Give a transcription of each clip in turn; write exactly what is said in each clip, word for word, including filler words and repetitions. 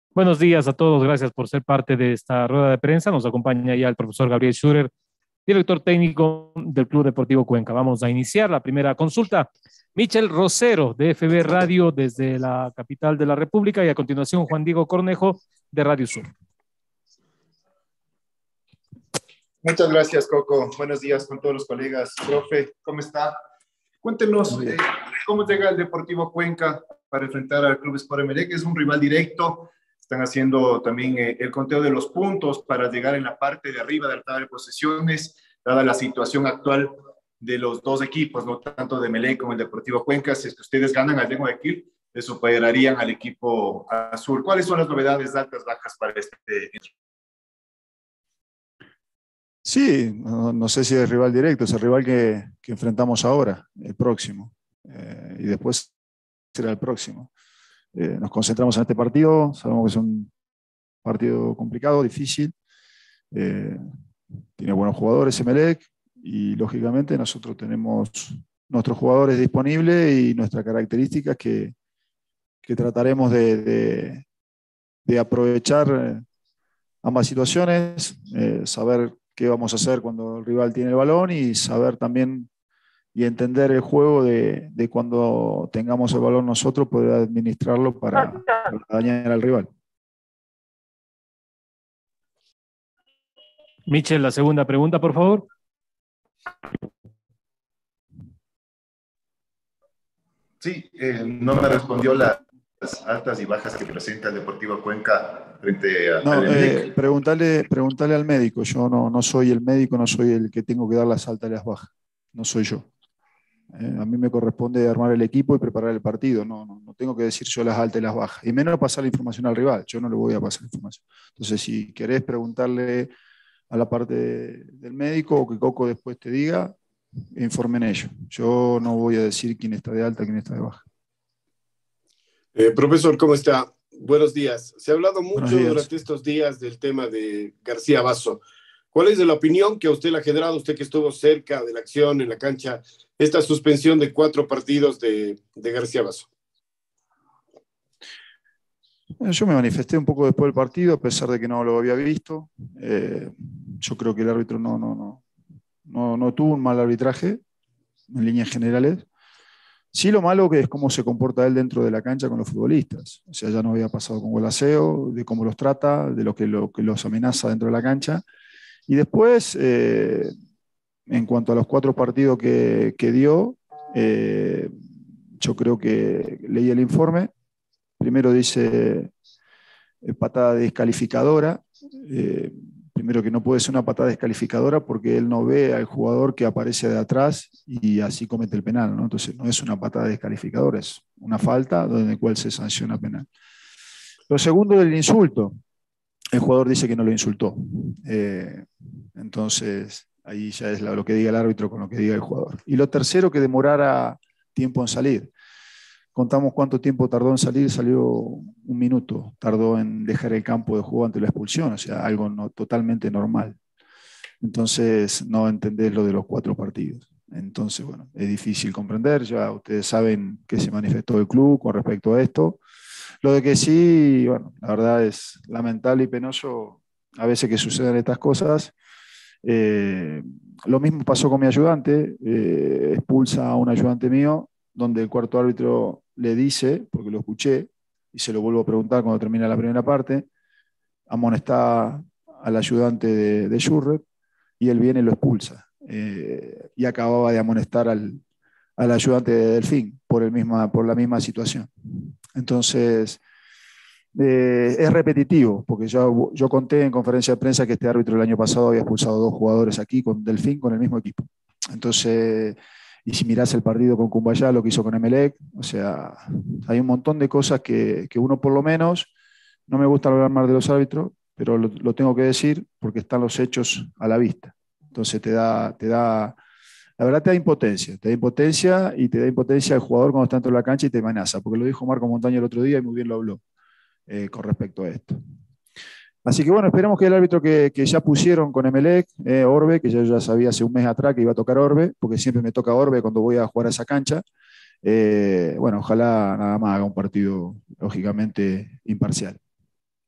Buenos días a todos, gracias por ser parte de esta rueda de prensa. Nos acompaña ya el profesor Gabriel Schurer, director técnico del Club Deportivo Cuenca. Vamos a iniciar la primera consulta. Michel Rosero, de F B Radio, desde la capital de la República, y a continuación Juan Diego Cornejo, de Radio Sur. Muchas gracias, Coco. Buenos días con todos los colegas. Profe, ¿cómo está? Cuéntenos eh, cómo llega el Deportivo Cuenca para enfrentar al Club Sport Emelec. Es un rival directo. Están haciendo también eh, el conteo de los puntos para llegar en la parte de arriba de la tabla de posiciones, dada la situación actual de los dos equipos, no tanto de Emelec como el Deportivo Cuenca. Si es que ustedes ganan al de Guayaquil, les superarían al equipo azul. ¿Cuáles son las novedades altas, bajas para este equipo? Sí, no, no sé si es rival directo, es el rival que, que enfrentamos ahora, el próximo. Eh, y después será el próximo. Eh, nos concentramos en este partido, sabemos que es un partido complicado, difícil. Eh, tiene buenos jugadores Emelec y lógicamente nosotros tenemos nuestros jugadores disponibles y nuestras características que, que trataremos de, de, de aprovechar ambas situaciones, eh, saber qué vamos a hacer cuando el rival tiene el balón y saber también y entender el juego de, de cuando tengamos el balón nosotros, poder administrarlo para, para dañar al rival. Michel, la segunda pregunta, por favor. Sí, eh, no me respondió las altas y bajas que presenta el Deportivo Cuenca frente a, no, al Emelec. Eh, preguntale, preguntale al médico. Yo no, no soy el médico, no soy el que tengo que dar las altas y las bajas. No soy yo. Eh, a mí me corresponde armar el equipo y preparar el partido. No, no, no tengo que decir yo las altas y las bajas. Y menos pasar la información al rival. Yo no le voy a pasar la información. Entonces, si querés preguntarle a la parte de, del médico o que Coco después te diga, informen ellos. Yo no voy a decir quién está de alta, quién está de baja. Eh, profesor, ¿cómo está? Buenos días. Se ha hablado mucho durante estos días del tema de García Basso. ¿Cuál es la opinión que a usted le ha generado, usted que estuvo cerca de la acción en la cancha, esta suspensión de cuatro partidos de, de García Basso? Yo me manifesté un poco después del partido, a pesar de que no lo había visto. Eh, yo creo que el árbitro no, no, no, no, no tuvo un mal arbitraje, en líneas generales. Sí, lo malo que es cómo se comporta él dentro de la cancha con los futbolistas. O sea, ya no había pasado con Golaseo, de cómo los trata, de lo que, lo que los amenaza dentro de la cancha. Y después, eh, en cuanto a los cuatro partidos que, que dio, eh, yo creo que leí el informe. Primero dice eh, patada descalificadora. Eh, primero que no puede ser una patada descalificadora porque él no ve al jugador que aparece de atrás y así comete el penal, ¿no? Entonces no es una patada descalificadora, es una falta en la cual se sanciona penal. Lo segundo del insulto. El jugador dice que no lo insultó. Eh, entonces, ahí ya es lo que diga el árbitro con lo que diga el jugador. Y lo tercero, que demorara tiempo en salir. Contamos cuánto tiempo tardó en salir, salió un minuto. Tardó en dejar el campo de juego ante la expulsión, o sea, algo no, totalmente normal. Entonces, no entendés lo de los cuatro partidos. Entonces, bueno, es difícil comprender. Ya ustedes saben que se manifestó el club con respecto a esto. Lo de que sí, bueno, la verdad es lamentable y penoso a veces que sucedan estas cosas. Eh, lo mismo pasó con mi ayudante, eh, expulsa a un ayudante mío, donde el cuarto árbitro le dice, porque lo escuché, y se lo vuelvo a preguntar cuando termina la primera parte, amonesta al ayudante de, de Schurrer, y él viene y lo expulsa. Eh, y acababa de amonestar al, al ayudante de Delfín por, el misma, por la misma situación. Entonces, eh, es repetitivo, porque yo, yo conté en conferencia de prensa que este árbitro el año pasado había expulsado dos jugadores aquí con Delfín, con el mismo equipo. Entonces, y si mirás el partido con Cumbayá, lo que hizo con Emelec, o sea, hay un montón de cosas que, que uno por lo menos, no me gusta hablar más de los árbitros, pero lo, lo tengo que decir porque están los hechos a la vista. Entonces te da, te da, la verdad te da impotencia, te da impotencia y te da impotencia el jugador cuando está dentro de la cancha y te amenaza, porque lo dijo Marco Montaño el otro día y muy bien lo habló eh, con respecto a esto. Así que bueno, esperemos que el árbitro que, que ya pusieron con Emelec, eh, Orbe, que yo ya sabía hace un mes atrás que iba a tocar Orbe, porque siempre me toca Orbe cuando voy a jugar a esa cancha, eh, bueno, ojalá nada más haga un partido lógicamente imparcial.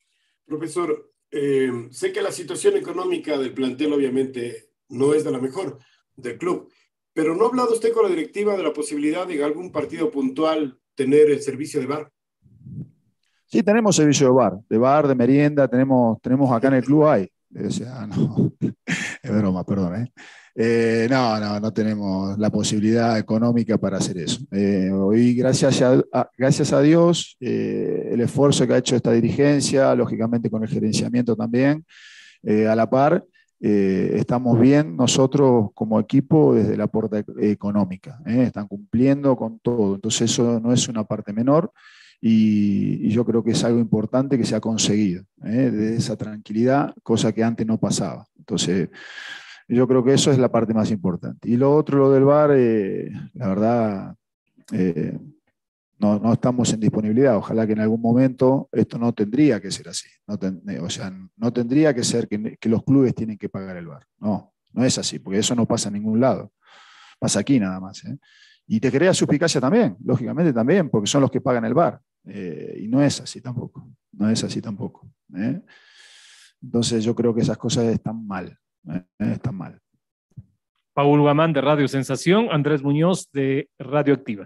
Profesor, eh, sé que la situación económica del plantel obviamente no es de la mejor del club, pero ¿no ha hablado usted con la directiva de la posibilidad de algún partido puntual tener el servicio de bar? Sí, tenemos servicio de bar, de bar, de merienda, tenemos, tenemos acá en el club hay. O sea, no, es broma, perdón. ¿eh? Eh, no, no, no tenemos la posibilidad económica para hacer eso. Eh, hoy, gracias a, a, gracias a Dios, eh, el esfuerzo que ha hecho esta dirigencia, lógicamente con el gerenciamiento también, eh, a la par, eh, estamos bien nosotros como equipo desde la parte económica. ¿eh? Están cumpliendo con todo. Entonces eso no es una parte menor. Y, y yo creo que es algo importante que se ha conseguido, ¿eh? de esa tranquilidad, cosa que antes no pasaba. Entonces, yo creo que eso es la parte más importante. Y lo otro, lo del bar, eh, la verdad, eh, no, no estamos en disponibilidad. Ojalá que en algún momento esto no tendría que ser así. No ten, o sea, no tendría que ser que, que los clubes tienen que pagar el bar. No, no es así, porque eso no pasa en ningún lado. Pasa aquí nada más. ¿eh? Y te crea suspicacia también, lógicamente también, porque son los que pagan el bar. Eh, y no es así tampoco, no es así tampoco. ¿eh? Entonces yo creo que esas cosas están mal, ¿eh? están mal. Paul Guamán de Radio Sensación, Andrés Muñoz de Radio Activa.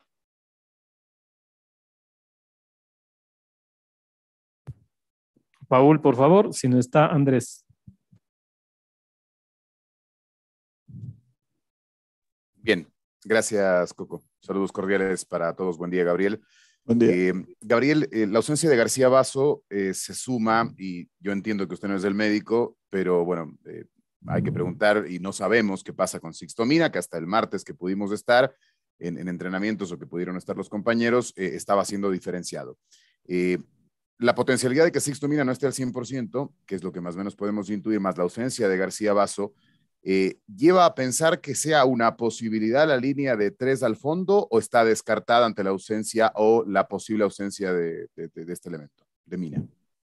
Paul, por favor, si no está Andrés. Bien, gracias, Coco. Saludos cordiales para todos. Buen día, Gabriel. Buen día. Eh, Gabriel, eh, la ausencia de García Basso eh, se suma, y yo entiendo que usted no es el médico, pero bueno, eh, hay que preguntar y no sabemos qué pasa con Sixto Mina, que hasta el martes que pudimos estar en, en entrenamientos o que pudieron estar los compañeros, eh, estaba siendo diferenciado. Eh, la potencialidad de que Sixto Mina no esté al cien por ciento, que es lo que más o menos podemos intuir, más la ausencia de García Basso, Eh, ¿lleva a pensar que sea una posibilidad la línea de tres al fondo o está descartada ante la ausencia o la posible ausencia de, de, de este elemento, de Mina?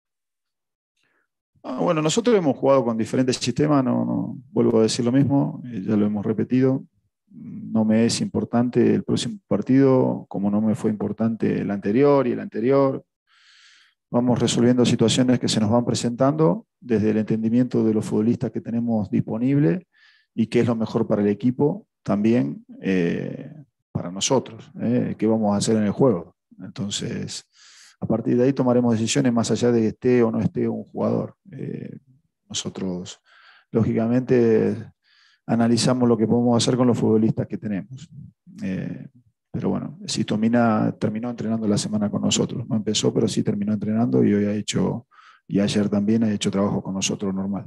Ah, bueno, nosotros hemos jugado con diferentes sistemas, no, no vuelvo a decir lo mismo, eh, ya lo hemos repetido. No me es importante el próximo partido, como no me fue importante el anterior y el anterior. Vamos resolviendo situaciones que se nos van presentando desde el entendimiento de los futbolistas que tenemos disponibles y qué es lo mejor para el equipo, también eh, para nosotros, eh, qué vamos a hacer en el juego. Entonces, a partir de ahí tomaremos decisiones más allá de que esté o no esté un jugador. Eh, nosotros, lógicamente, analizamos lo que podemos hacer con los futbolistas que tenemos. Eh, Pero bueno, Sixto Mina terminó entrenando la semana con nosotros. No empezó, pero sí terminó entrenando y hoy ha hecho, y ayer también ha hecho trabajo con nosotros normal.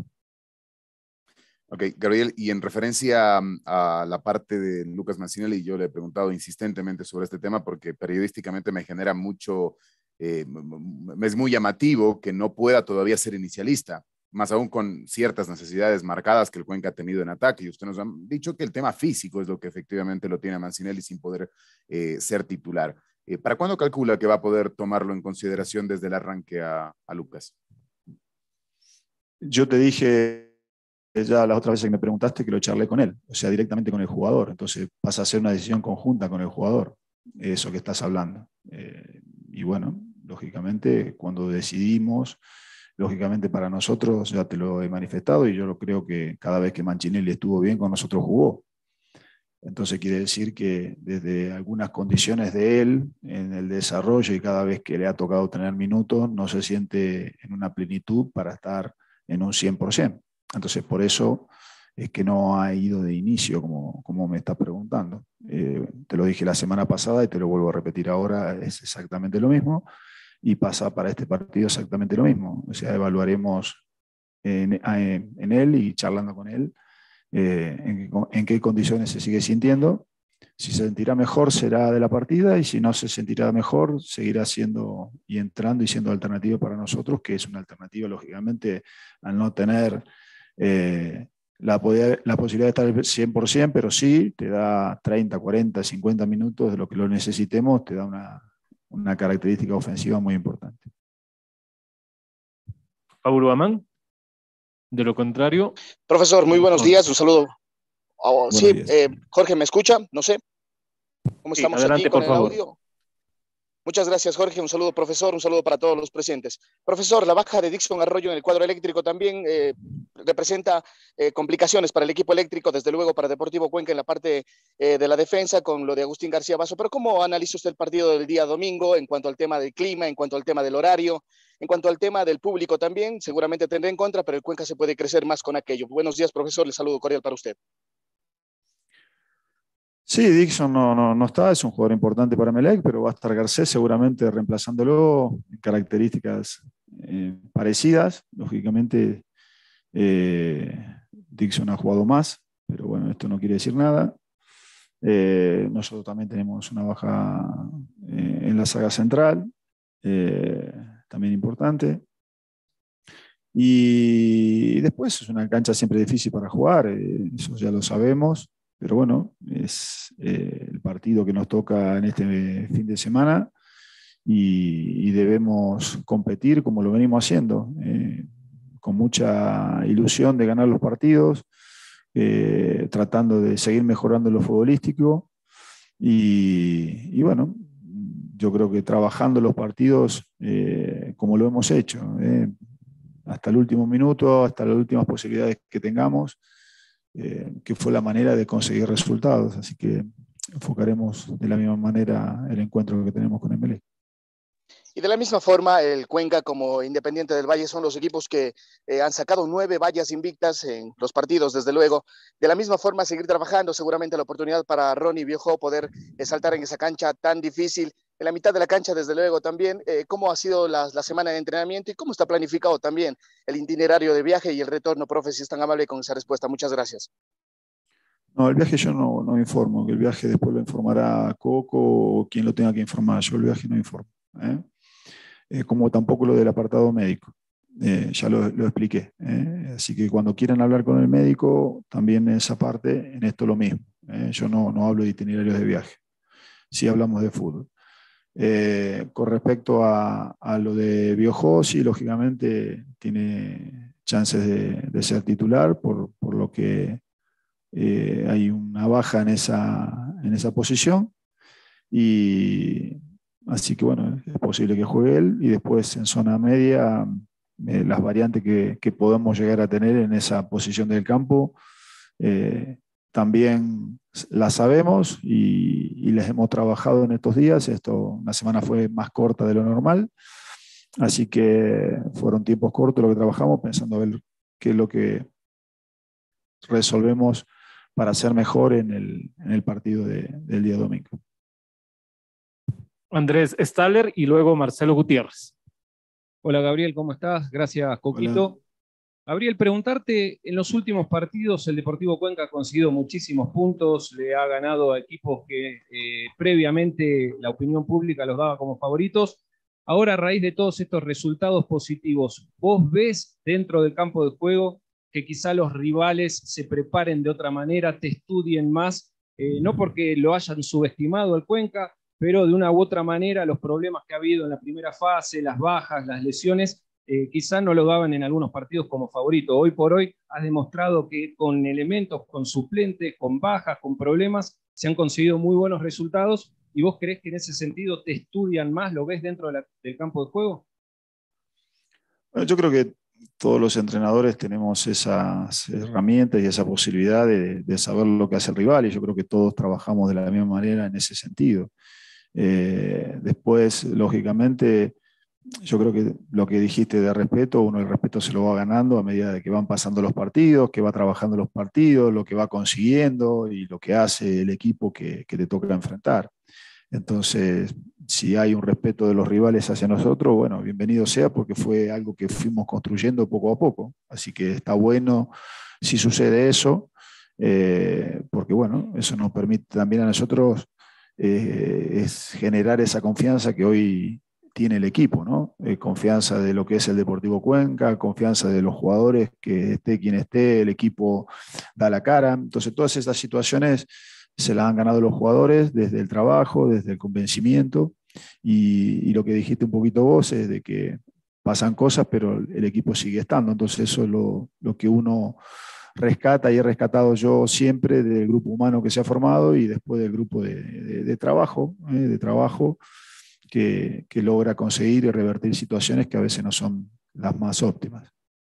Ok, Gabriel, y en referencia a la parte de Lucas Mancinelli, yo le he preguntado insistentemente sobre este tema porque periodísticamente me genera mucho, eh, me es muy llamativo que no pueda todavía ser inicialista, más aún con ciertas necesidades marcadas que el Cuenca ha tenido en ataque. Y usted nos ha dicho que el tema físico es lo que efectivamente lo tiene a Mancinelli sin poder eh, ser titular. Eh, ¿Para cuándo calcula que va a poder tomarlo en consideración desde el arranque a, a Lucas? Yo te dije ya las otras veces que me preguntaste que lo charlé con él, o sea, directamente con el jugador. Entonces pasa a ser una decisión conjunta con el jugador, eso que estás hablando. Eh, y bueno, lógicamente, cuando decidimos, lógicamente para nosotros, ya te lo he manifestado y yo lo creo que cada vez que Mancinelli estuvo bien con nosotros jugó. Entonces quiere decir que desde algunas condiciones de él en el desarrollo y cada vez que le ha tocado tener minutos, no se siente en una plenitud para estar en un cien por ciento. Entonces por eso es que no ha ido de inicio, como, como me estás preguntando. Eh, te lo dije la semana pasada y te lo vuelvo a repetir ahora, es exactamente lo mismo. Y pasa para este partido exactamente lo mismo. O sea, evaluaremos en, en, en él y charlando con él eh, en, en qué condiciones se sigue sintiendo. Si se sentirá mejor será de la partida y si no se sentirá mejor seguirá siendo y entrando y siendo alternativa para nosotros, que es una alternativa lógicamente al no tener eh, la, poder, la posibilidad de estar al cien por ciento, pero sí te da treinta, cuarenta, cincuenta minutos de lo que lo necesitemos, te da una una característica ofensiva muy importante. Paul Guamán, de lo contrario. Profesor, muy buenos días, un saludo. Oh, sí, eh, Jorge, ¿me escucha? No sé. ¿Cómo estamos sí, adelante, aquí con por el favor. audio? Muchas gracias, Jorge. Un saludo, profesor. Un saludo para todos los presentes. Profesor, la baja de Dixon Arroyo en el cuadro eléctrico también eh, representa eh, complicaciones para el equipo eléctrico, desde luego para Deportivo Cuenca en la parte eh, de la defensa con lo de Agustín García Basso. Pero ¿cómo analiza usted el partido del día domingo en cuanto al tema del clima, en cuanto al tema del horario, en cuanto al tema del público también? Seguramente tendrá en contra, pero el Cuenca se puede crecer más con aquello. Buenos días, profesor. Le saludo cordial para usted. Sí, Dixon no, no, no está, es un jugador importante para Emelec, pero va a estar Garcés seguramente reemplazándolo en características eh, parecidas. Lógicamente, eh, Dixon ha jugado más, pero bueno, esto no quiere decir nada. Eh, nosotros también tenemos una baja eh, en la saga central, eh, también importante. Y después es una cancha siempre difícil para jugar, eh, eso ya lo sabemos. Pero bueno, es eh, el partido que nos toca en este fin de semana y, y debemos competir como lo venimos haciendo, eh, con mucha ilusión de ganar los partidos, eh, tratando de seguir mejorando lo futbolístico y, y bueno, yo creo que trabajando los partidos eh, como lo hemos hecho, eh, hasta el último minuto, hasta las últimas posibilidades que tengamos. Eh, que fue la manera de conseguir resultados, así que enfocaremos de la misma manera el encuentro que tenemos con Emelec. Y de la misma forma, el Cuenca como Independiente del Valle son los equipos que eh, han sacado nueve vallas invictas en los partidos, desde luego. De la misma forma, seguir trabajando, seguramente la oportunidad para Ronnie Viejo poder eh, saltar en esa cancha tan difícil. En la mitad de la cancha, desde luego, también, eh, ¿cómo ha sido la, la semana de entrenamiento y cómo está planificado también el itinerario de viaje y el retorno, profe, si es tan amable con esa respuesta? Muchas gracias. No, el viaje yo no, no informo, que el viaje después lo informará Coco o quien lo tenga que informar. Yo el viaje no informo, ¿eh? Eh, como tampoco lo del apartado médico. Eh, ya lo, lo expliqué. ¿eh? Así que cuando quieran hablar con el médico, también en esa parte, en esto lo mismo. ¿eh? Yo no, no hablo de itinerarios de viaje. Sí hablamos de fútbol. Eh, con respecto a, a lo de Biojó, sí, lógicamente tiene chances de, de ser titular, por, por lo que eh, hay una baja en esa, en esa posición. Y así que bueno, es posible que juegue él. Y después en zona media, eh, las variantes que, que podemos llegar a tener en esa posición del campo, eh, también las sabemos y, y les hemos trabajado en estos días. Esto, una semana fue más corta de lo normal, así que fueron tiempos cortos lo que trabajamos, pensando a ver qué es lo que resolvemos para ser mejor en el, en el partido de, del día domingo. Andrés Staller y luego Marcelo Gutiérrez. Hola Gabriel, ¿cómo estás? Gracias, Coquito. Hola. Gabriel, preguntarte, en los últimos partidos el Deportivo Cuenca ha conseguido muchísimos puntos, le ha ganado a equipos que eh, previamente la opinión pública los daba como favoritos. Ahora, a raíz de todos estos resultados positivos, ¿vos ves dentro del campo de juego que quizá los rivales se preparen de otra manera, te estudien más, eh, no porque lo hayan subestimado al Cuenca, pero de una u otra manera los problemas que ha habido en la primera fase, las bajas, las lesiones, Eh, quizá no lo daban en algunos partidos como favorito? Hoy por hoy has demostrado que con elementos, con suplentes, con bajas, con problemas, se han conseguido muy buenos resultados. ¿Y vos creés que en ese sentido te estudian más? ¿Lo ves dentro de la, del campo de juego? Bueno, yo creo que todos los entrenadores tenemos esas herramientas y esa posibilidad de, de saber lo que hace el rival, y yo creo que todos trabajamos de la misma manera en ese sentido. Eh, después, lógicamente, yo creo que lo que dijiste de respeto, uno el respeto se lo va ganando a medida de que van pasando los partidos, que va trabajando los partidos, lo que va consiguiendo y lo que hace el equipo que, que te toca enfrentar. Entonces, si hay un respeto de los rivales hacia nosotros, bueno, bienvenido sea, porque fue algo que fuimos construyendo poco a poco. Así que está bueno si sucede eso, eh, porque bueno, eso nos permite también a nosotros eh, es generar esa confianza que hoy tiene el equipo, ¿no? Eh, confianza de lo que es el Deportivo Cuenca, confianza de los jugadores, que esté quien esté, el equipo da la cara. Entonces, todas estas situaciones se las han ganado los jugadores desde el trabajo, desde el convencimiento, y, y lo que dijiste un poquito vos es de que pasan cosas, pero el equipo sigue estando. Entonces, eso es lo, lo que uno rescata y he rescatado yo siempre del grupo humano que se ha formado y después del grupo de, de, de trabajo, ¿eh? de trabajo que, que logra conseguir y revertir situaciones que a veces no son las más óptimas.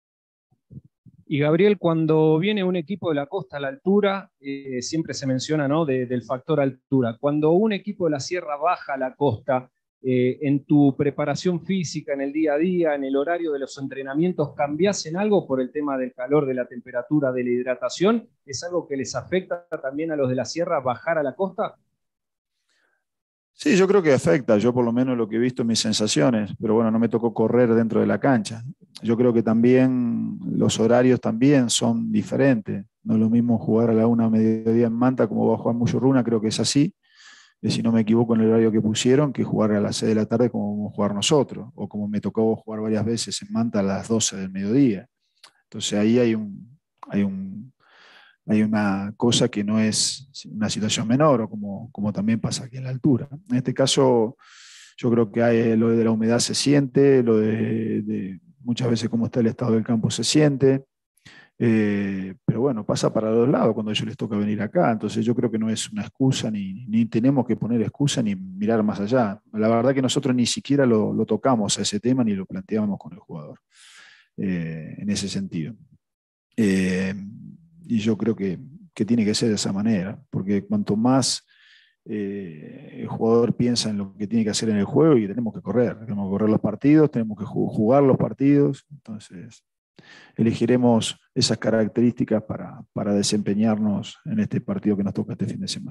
Y Gabriel, cuando viene un equipo de la costa a la altura, eh, siempre se menciona, ¿no?, de, del factor altura. Cuando un equipo de la sierra baja a la costa, eh, en tu preparación física, en el día a día, en el horario de los entrenamientos, ¿cambiás en algo por el tema del calor, de la temperatura, de la hidratación? ¿Es algo que les afecta también a los de la sierra bajar a la costa? Sí, yo creo que afecta, yo por lo menos lo que he visto en mis sensaciones, pero bueno, no me tocó correr dentro de la cancha. Yo creo que también los horarios también son diferentes. No es lo mismo jugar a la una a mediodía en Manta como va a jugar Muchurruna, creo que es así, eh, si no me equivoco en el horario que pusieron, que jugar a las seis de la tarde como vamos a jugar nosotros, o como me tocó jugar varias veces en Manta a las doce del mediodía. Entonces ahí hay un... Hay un hay una cosa que no es una situación menor, o como, como también pasa aquí en la altura. En este caso, yo creo que hay, lo de la humedad se siente, lo de, de muchas veces cómo está el estado del campo se siente, eh, pero bueno, pasa para los dos lados cuando a ellos les toca venir acá, entonces yo creo que no es una excusa, ni, ni tenemos que poner excusa, ni mirar más allá. La verdad que nosotros ni siquiera lo, lo tocamos a ese tema, ni lo planteamos con el jugador, eh, en ese sentido. Eh, Y yo creo que, que tiene que ser de esa manera, porque cuanto más eh, el jugador piensa en lo que tiene que hacer en el juego, y tenemos que correr, tenemos que correr los partidos, tenemos que jugar los partidos, entonces elegiremos esas características para, para desempeñarnos en este partido que nos toca este fin de semana.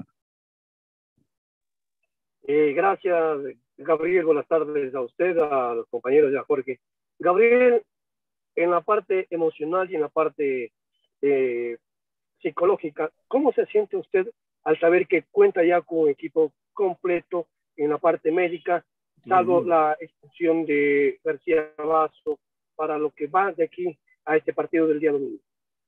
Eh, gracias, Gabriel. Buenas tardes a usted, a los compañeros y a Jorge. Gabriel, en la parte emocional y en la parte eh, psicológica, ¿cómo se siente usted al saber que cuenta ya con un equipo completo en la parte médica, salvo mm. la expulsión de García Basso, para lo que va de aquí a este partido del día domingo?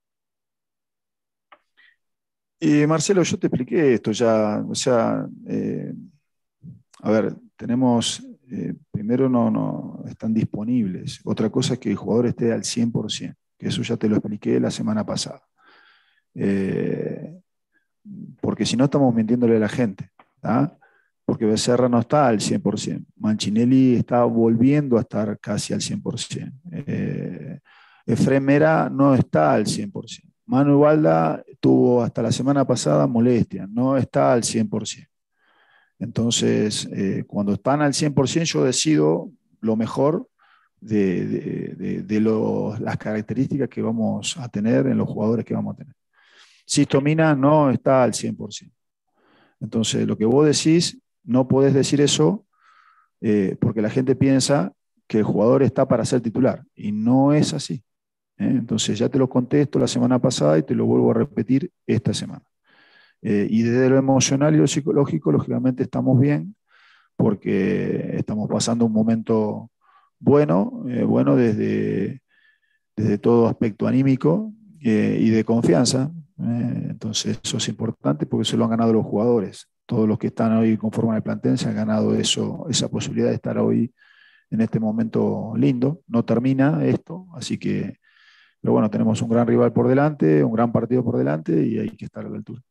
Y Marcelo, yo te expliqué esto ya, o sea, eh, a ver, tenemos, eh, primero no, no están disponibles, otra cosa es que el jugador esté al cien por ciento, que eso ya te lo expliqué la semana pasada. Eh, porque si no estamos mintiéndole a la gente, ¿tá? Porque Becerra no está al cien por ciento, Manchinelli está volviendo a estar casi al cien por ciento, eh, Efrén Mera no está al cien por ciento, Manu Balda tuvo hasta la semana pasada molestia, no está al cien por ciento. Entonces, eh, cuando están al cien por ciento yo decido lo mejor de, de, de, de los, las características que vamos a tener en los jugadores que vamos a tener. Sixto Mina no está al cien por ciento. Entonces, lo que vos decís, no podés decir eso eh, porque la gente piensa que el jugador está para ser titular, y no es así. ¿eh? Entonces, ya te lo contesto la semana pasada y te lo vuelvo a repetir esta semana. Eh, y desde lo emocional y lo psicológico, lógicamente estamos bien, porque estamos pasando un momento bueno, eh, bueno desde, desde todo aspecto anímico eh, y de confianza. Eh, entonces eso es importante porque se lo han ganado los jugadores. Todos los que están hoy conforman el plantel se han ganado eso, esa posibilidad de estar hoy en este momento lindo. No termina esto, así que, pero bueno, tenemos un gran rival por delante, un gran partido por delante y hay que estar a la altura.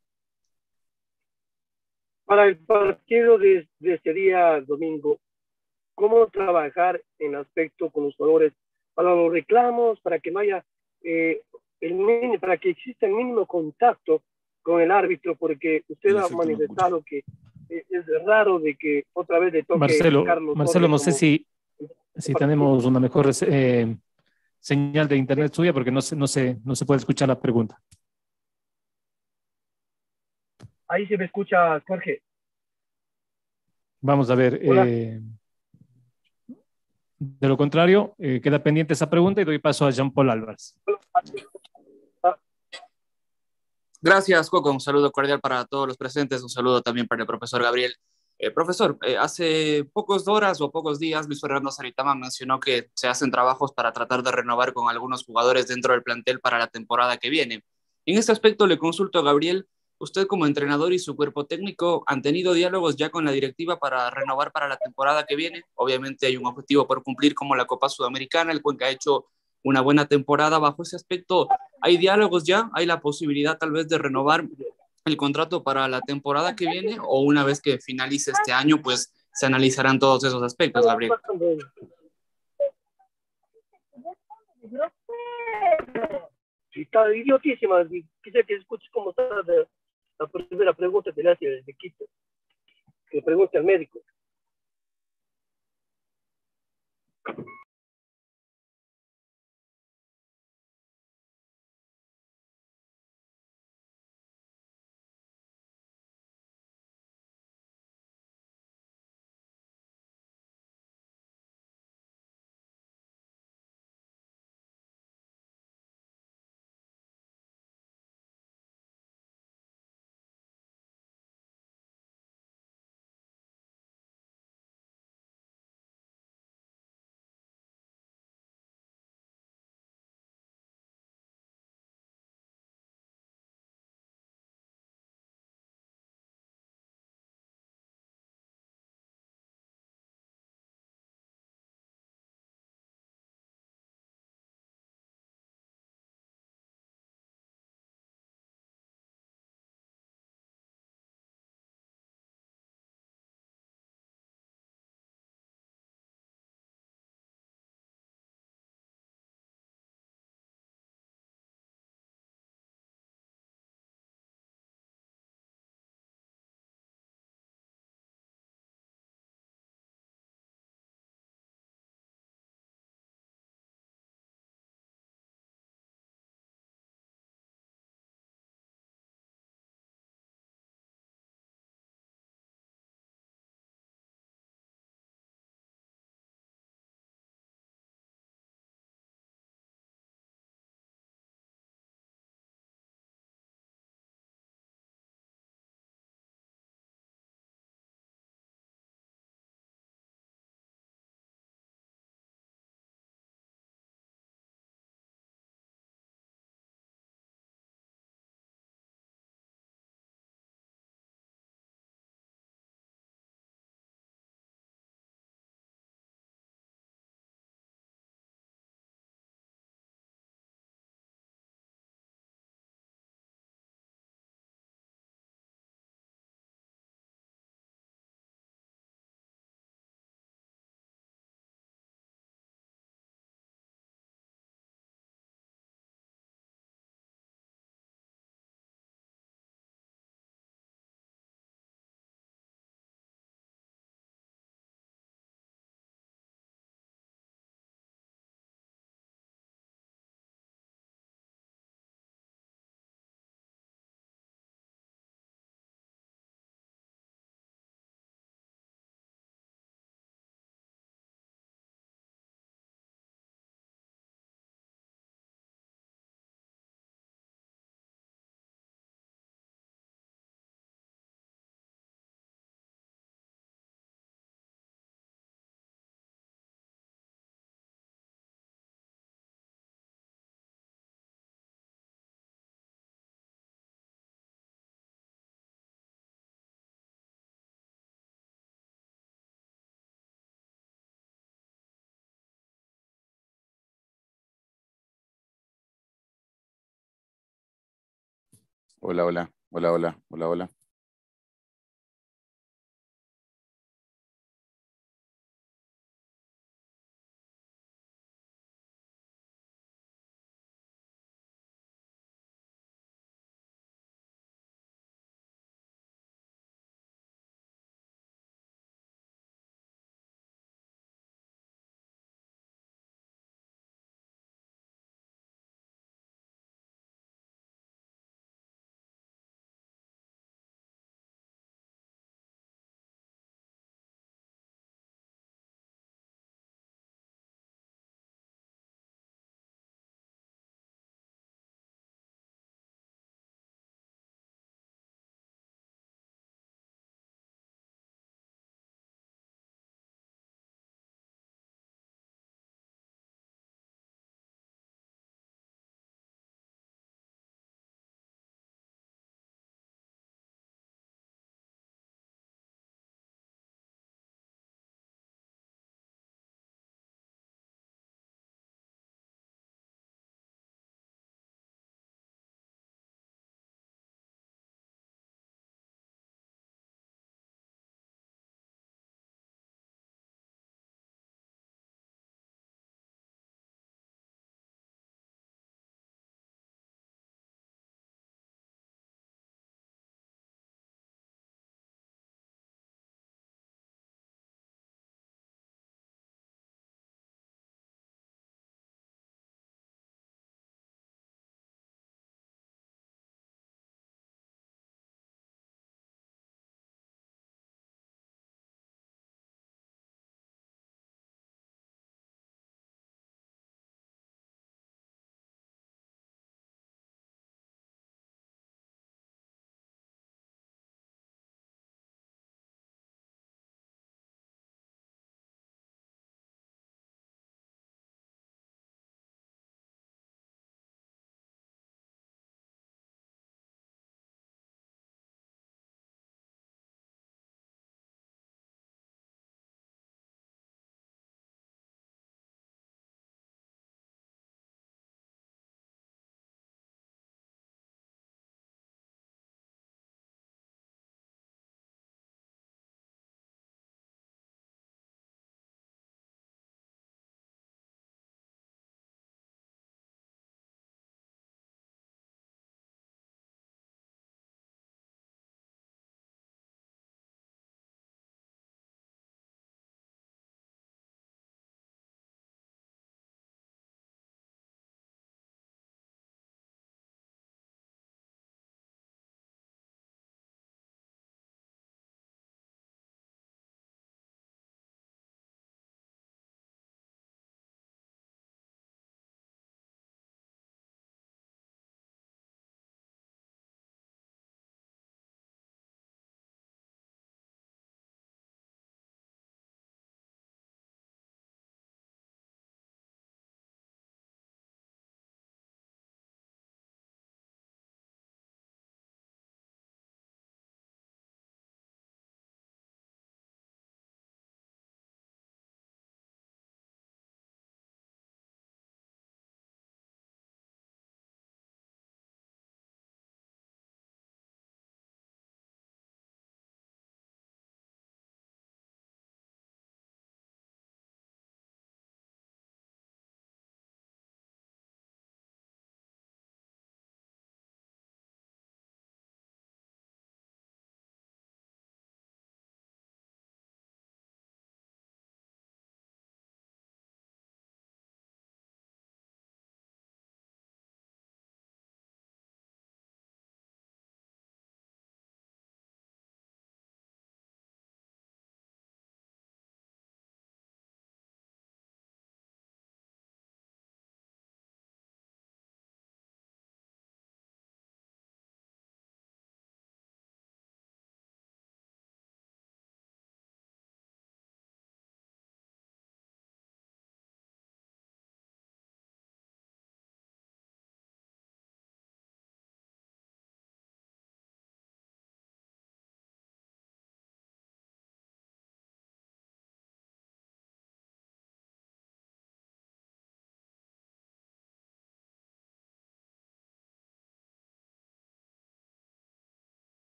Para el partido de, de este día domingo, ¿cómo trabajar en aspecto con los jugadores para los reclamos, para que no haya eh, el mínimo, para que exista el mínimo contacto con el árbitro? Porque usted ha manifestado que eh, es raro de que otra vez le toque Marcelo, Carlos Marcelo, no como, sé si, si tenemos una mejor eh, señal de internet suya, porque no se, no, se, no se puede escuchar la pregunta. Ahí se me escucha, Jorge. Vamos a ver. Eh, de lo contrario, eh, queda pendiente esa pregunta y doy paso a Jean-Paul Álvarez. Gracias, Coco. Un saludo cordial para todos los presentes. Un saludo también para el profesor Gabriel. Eh, profesor, eh, hace pocas horas o pocos días, Luis Fernando Saritama mencionó que se hacen trabajos para tratar de renovar con algunos jugadores dentro del plantel para la temporada que viene. En este aspecto le consulto a Gabriel, usted como entrenador y su cuerpo técnico, ¿han tenido diálogos ya con la directiva para renovar para la temporada que viene? Obviamente hay un objetivo por cumplir como la Copa Sudamericana, el Cuenca ha hecho una buena temporada. Bajo ese aspecto, ¿hay diálogos ya? ¿Hay la posibilidad tal vez de renovar el contrato para la temporada que viene? ¿O una vez que finalice este año, pues se analizarán todos esos aspectos, Gabriel. Sí, está idiotísima. Quisiera que escuches cómo está la, la primera pregunta que le hace desde Quito. Que le pregunte al médico. Hola, hola, hola, hola, hola, hola.